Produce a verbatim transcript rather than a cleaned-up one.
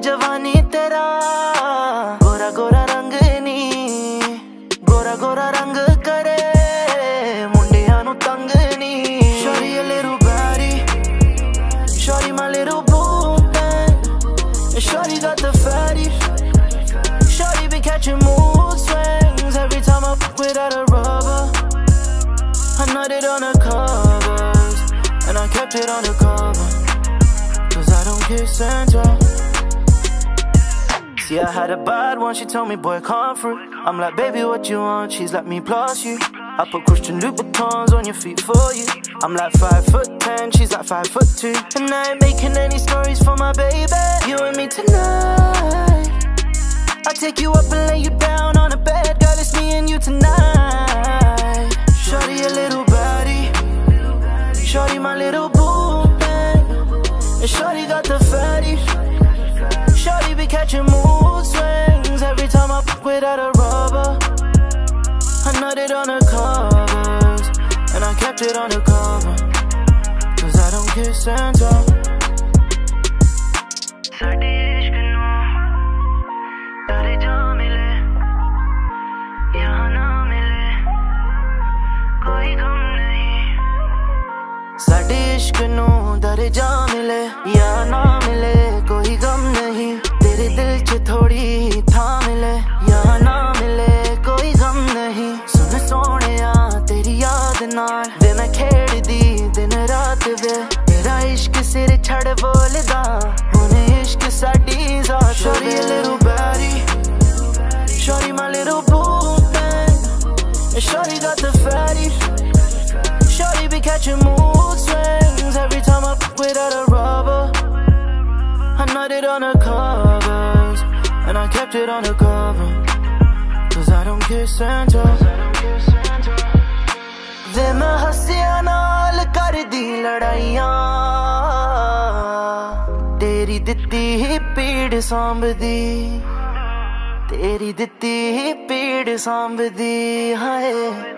जवानी तेरा गोरा गोरा रंग नी गोरा गोरा रंग करे मुंडियां नु तंग नी Shorty a little baddie Shorty my little boo thing Shorty got the fatty Shorty be catching mood swings every time I fuck without a rubber I nutted on the covers and I kept it on the cover Cause I don't kiss and tell See, I had a bad one, she told me, boy, come through I'm like, baby, what you want? She's like, me plus you I put Christian Louboutins on your feet for you I'm like five foot ten, she's like five foot two And I ain't making any stories for my baby You and me tonight I take you up and lay you down on a bed Girl, it's me and you tonight Shorty a little baddie Shorty my little boo thing And Shorty got the fatty Shorty be catching mood swings every time I fuck without a rubber I nutted on her covers and I kept it on the cover Cause I don't kiss and tell Saade ishq nu dare ja mile yahan na mile koi gum nahi Saade ishq nu dare ja mile yahan na mile koi gum nahi Tere dil ch thodi tha mile yahan na mile koi gum nahi Sun sohneya teri yaad naal ve main kheddi din raat ve tera ishq sir chhad bolda hone ishq saadi zaat Shorty a little baddie Shorty my little boo thing And Shorty got the fatty Shorty be catching mood swings every time I fuck without a rubber I nutted on her covers and I kept it on the cover Cause I don't kiss and tell Ve main hassiyan naal kardi ladaiyan Teri ditti hi peed sambdi Teri ditti hi peed sambdi hai